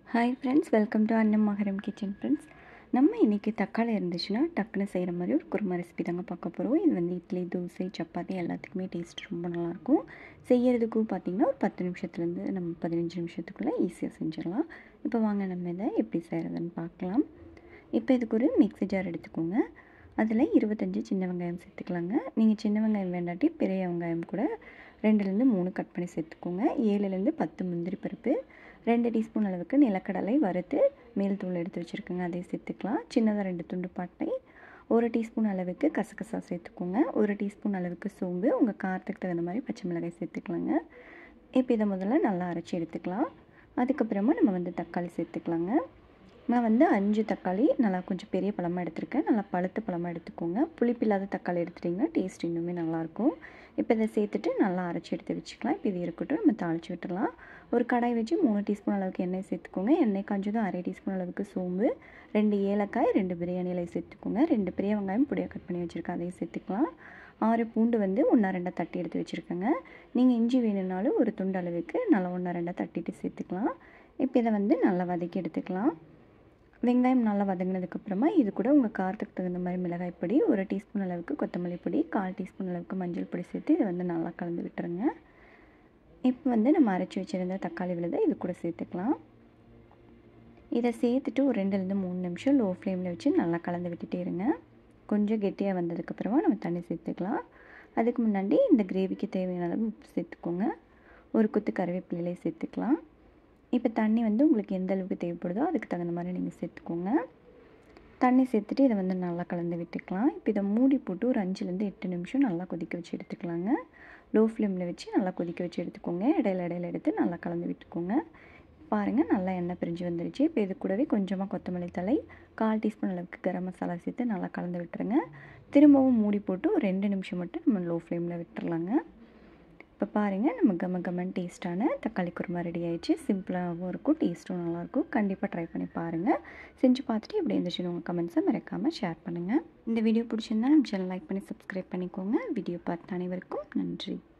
Hi friends, welcome to அன்னம் மகரம் kitchen. Friends, நம்ம இன்றைக்கி தக்காளி இருந்துச்சுன்னா டக்குன்னு செய்கிற மாதிரி ஒரு குருமா ரெசிபி தாங்க பார்க்க போகிறோம். இது வந்து இட்லி, தோசை, சப்பாத்தி எல்லாத்துக்குமே டேஸ்ட் ரொம்ப நல்லாயிருக்கும். செய்கிறதுக்கும் பார்த்திங்கன்னா ஒரு 10 நிமிஷத்துலேருந்து நம்ம 15 நிமிஷத்துக்குள்ளே ஈஸியாக செஞ்சிடலாம். இப்போ வாங்க நம்ம இதை எப்படி செய்கிறதுன்னு பார்க்கலாம். இப்போ இதுக்கு ஒரு மிக்ஸி ஜார் எடுத்துக்கோங்க. அதில் 25 சின்ன வெங்காயம் சேர்த்துக்கலாங்க. நீங்கள் சின்ன வெங்காயம் வேண்டாட்டி பெரிய வெங்காயம் கூட 2லேருந்து 3 கட் பண்ணி சேர்த்துக்கோங்க. 7லேருந்து 10 முந்திரி பருப்பு, 2 டீஸ்பூன் அளவுக்கு நிலக்கடலை வறுத்து மேல் தூள் எடுத்து வச்சுருக்கோங்க, அதை சேர்த்துக்கலாம். சின்னதாக 2 துண்டு பட்டை, 1 டீஸ்பூன் அளவுக்கு கசகசா சேர்த்துக்கோங்க. 1 டீஸ்பூன் அளவுக்கு சோம்பு, உங்கள் காரத்துக்கு தகுந்த மாதிரி பச்சை மிளகாய் சேர்த்துக்கலாங்க. இப்போ இதை முதல்ல நல்லா அரைச்சி எடுத்துக்கலாம். அதுக்கப்புறமா நம்ம வந்து தக்காளி சேர்த்துக்கலாங்க. நான் வந்து 5 தக்காளி நல்லா கொஞ்சம் பெரிய பழமாக எடுத்திருக்கேன். நல்லா பழுத்த பழமாக எடுத்துக்கோங்க. புளிப்பில்லாத தக்காளி எடுத்துட்டிங்கன்னா டேஸ்ட் இன்னுமே நல்லாயிருக்கும். இப்போ இதை சேர்த்துட்டு நல்லா அரைச்சி எடுத்து வச்சுக்கலாம். இப்போ இது இருக்கட்டும், நம்ம தாளித்து விட்டுடலாம். ஒரு கடாய் வச்சு 3 டீஸ்பூன் அளவுக்கு எண்ணெய் சேர்த்துக்கோங்க. எண்ணெய் காஞ்சதும் 1/2 டீஸ்பூன் அளவுக்கு சோம்பு, 2 ஏலக்காய், 2 பிரியாணி இலை சேர்த்துக்கோங்க. 2 பெரிய வெங்காயம் பொடியாக கட் பண்ணி வச்சுருக்கேன், அதையும் சேர்த்துக்கலாம். 6 பூண்டு வந்து 1-2 தட்டி எடுத்து வச்சுருக்கேங்க. நீங்கள் இஞ்சி வேணும்னாலும் ஒரு துண்டு அளவுக்கு நல்லா 1-2 தட்டிட்டு சேர்த்துக்கலாம். இப்போ இதை வந்து நல்லா வதக்கி எடுத்துக்கலாம். வெங்காயம் நல்லா வதங்கினதுக்கப்புறமா இது கூட உங்கள் காரத்துக்கு தகுந்த மாதிரி மிளகாய் பொடி, 1 டீஸ்பூன் அளவுக்கு கொத்தமல்லி பொடி, 1/4 டீஸ்பூன் அளவுக்கு மஞ்சள் பொடி சேர்த்து இதை வந்து நல்லா கலந்து விட்டுருங்க. இப்போ வந்து நம்ம அரைச்சி வச்சுருந்த தக்காளி விழுதை இது கூட சேர்த்துக்கலாம். இதை சேர்த்துட்டு ஒரு 2லேருந்து 3 நிமிஷம் லோ ஃப்ளேமில் வச்சு நல்லா கலந்து விட்டுட்டே இருங்க. கொஞ்சம் கெட்டியாக வந்ததுக்கப்புறமா நம்ம தண்ணி சேர்த்துக்கலாம். அதுக்கு முன்னாடி இந்த கிரேவிக்கு தேவையான அளவு உப்பு சேர்த்துக்கோங்க. ஒரு கொத்து கருவேப்பிலை சேர்த்துக்கலாம். இப்போ தண்ணி வந்து உங்களுக்கு எந்த அளவுக்கு தேவைப்படுதோ அதுக்கு தகுந்த மாதிரி நீங்கள் சேர்த்துக்கோங்க. தண்ணி சேர்த்துட்டு இதை வந்து நல்லா கலந்து விட்டுக்கலாம். இப்போ இதை மூடி போட்டு ஒரு 5லேருந்து 8 நிமிஷம் நல்லா கொதிக்க வச்சு எடுத்துக்கலாங்க. லோ ஃப்ளேமில் வச்சு நல்லா கொதிக்க வச்சு எடுத்துக்கோங்க. இடையில எடுத்து நல்லா கலந்து விட்டுக்கோங்க. பாருங்கள், நல்லா எண்ணெய் பிரிஞ்சு வந்துருச்சு. இப்போ இது கூடவே கொஞ்சமாக கொத்தமல்லி தழை, 1/4 டீஸ்பூன் அளவுக்கு கரம் மசாலா சேர்த்து நல்லா கலந்து விட்டுருங்க. திரும்பவும் மூடி போட்டு ஒரு 2 நிமிஷம் மட்டும் நம்ம லோ ஃப்ளேமில் விட்டுறலாங்க. இப்போ பாருங்கள், நம்ம கமகமன் டேஸ்ட்டான தக்காளி குருமா ரெடி ஆகிடுச்சு. சிம்பிளாகவும் இருக்கும், டேஸ்ட்டும் நல்லாயிருக்கும். கண்டிப்பாக ட்ரை பண்ணி பாருங்கள். செஞ்சு பார்த்துட்டு எப்படி இருந்துச்சுன்னு உங்கள் கமெண்ட்ஸை மறக்காமல் ஷேர் பண்ணுங்கள். இந்த வீடியோ பிடிச்சிருந்தா நம்ம சேனல் லைக் பண்ணி சப்ஸ்கிரைப் பண்ணிக்கோங்க. வீடியோ பார்த்த அனைவருக்கும் நன்றி.